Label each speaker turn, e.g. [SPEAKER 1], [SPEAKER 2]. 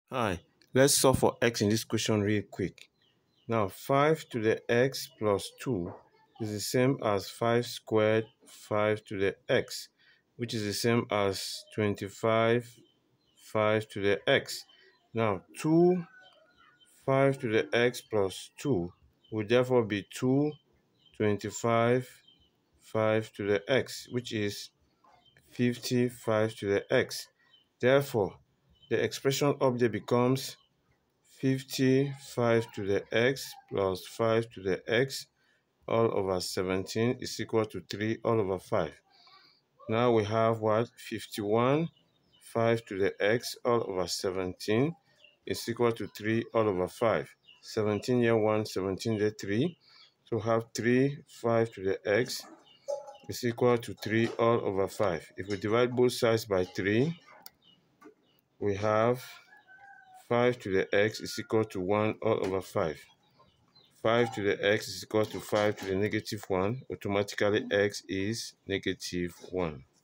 [SPEAKER 1] Hi, let's solve for x in this question real quick. Now, 5 to the x plus 2 is the same as 5 squared 5 to the x, which is the same as 25 5 to the x. Now, 2 5 to the x plus 2 will therefore be 2 25 5 to the x, which is 55 to the x. Therefore, the expression up there becomes 55 to the x plus 5 to the x all over 17 is equal to 3 all over 5. Now we have what? 51 5 to the x all over 17 is equal to 3 all over 5. 17 here 1, 17 there 3. So we have 3 5 to the x is equal to 3 all over 5. If we divide both sides by 3, we have 5 to the x is equal to 1 all over 5. 5 to the x is equal to 5 to the negative 1. Automatically, x is negative 1.